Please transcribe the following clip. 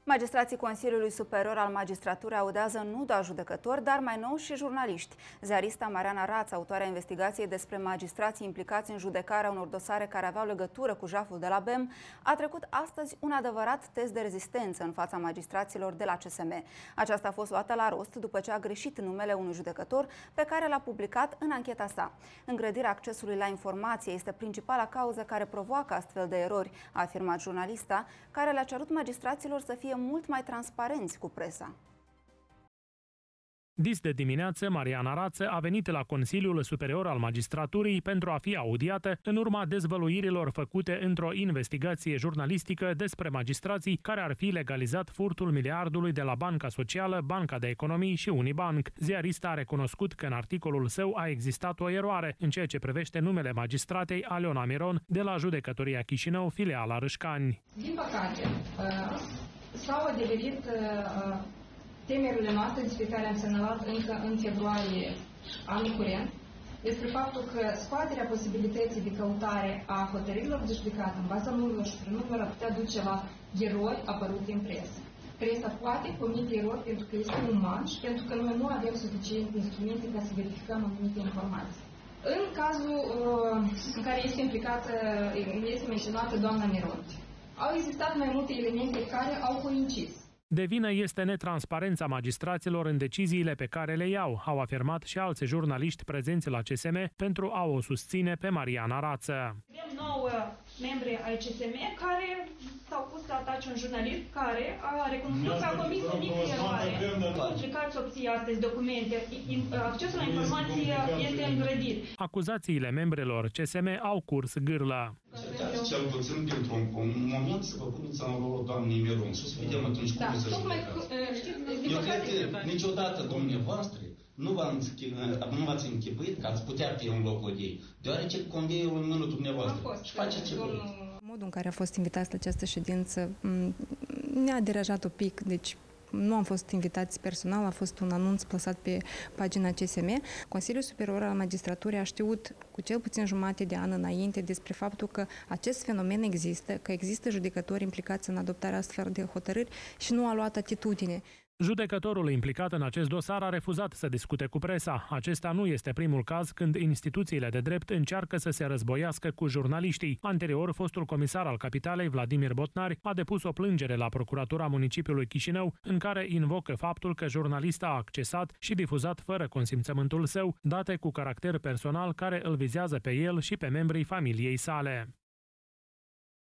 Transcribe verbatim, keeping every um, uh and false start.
Magistrații Consiliului Superior al Magistraturii audează nu doar judecători, dar mai nou și jurnaliști. Ziarista Mariana Rață, autoarea investigației despre magistrații implicați în judecarea unor dosare care aveau legătură cu jaful de la B E M, a trecut astăzi un adevărat test de rezistență în fața magistraților de la C S M. Aceasta a fost luată la rost după ce a greșit numele unui judecător pe care l-a publicat în ancheta sa. Îngrădirea accesului la informație este principala cauză care provoacă astfel de erori, a afirmat jurnalista, care le-a cerut magistraților să fie mult mai transparenți cu presa. Dis de dimineață, Mariana Rață a venit la Consiliul Superior al Magistraturii pentru a fi audiată în urma dezvăluirilor făcute într-o investigație jurnalistică despre magistrații care ar fi legalizat furtul miliardului de la Banca Socială, Banca de Economii și Unibank. Ziarista a recunoscut că în articolul său a existat o eroare în ceea ce privește numele magistratei Aleona Miron de la Judecătoria Chișinău, filiala Râșcani. Din păcate, s-au adeverit temerile noastre despre care am semnalat încă în februarie anul curent, despre faptul că scoaterea posibilității de căutare a hotărârilor de judecată în baza numelor și prenumelor ar putea duce la erori apărute în presă. Presa poate comite erori pentru că este uman și pentru că noi nu avem suficiente instrumente ca să verificăm anumite informații. În cazul uh, în care este implicată, este menționată doamna Miron, au existat mai multe elemente care au coincis. De vină este netransparența magistraților în deciziile pe care le iau, au afirmat și alți jurnaliști prezenți la C S M pentru a o susține pe Mariana Rață. Avem nouă membri ai C S M care s-au pus să atace un jurnalist care a recunoscut că a comis o mică eroare. Încercați să obții astăzi documente. Accesul la informație este îngrădit. Acuzațiile membrilor C S M au curs gârlă. Cel puțin pentru un moment să vă puneți în rolul doamnei Miron și să vedem atunci cum să judecați. Eu cred că niciodată dumneavoastră nu v-ați închipuit că ați putea fi în locul ei, deoarece conveiul în mână dumneavoastră și faceți ce vreți. Modul în care a fost invitat la această ședință ne-a deranjat un pic, deci nu am fost invitați personal, a fost un anunț plasat pe pagina C S M. Consiliul Superior al Magistraturii a știut cu cel puțin jumătate de an înainte despre faptul că acest fenomen există, că există judecători implicați în adoptarea astfel de hotărâri și nu a luat atitudine. Judecătorul implicat în acest dosar a refuzat să discute cu presa. Acesta nu este primul caz când instituțiile de drept încearcă să se războiască cu jurnaliștii. Anterior, fostul comisar al Capitalei, Vladimir Botnari, a depus o plângere la Procuratura Municipiului Chișinău, în care invocă faptul că jurnalista a accesat și difuzat fără consimțământul său date cu caracter personal care îl vizează pe el și pe membrii familiei sale.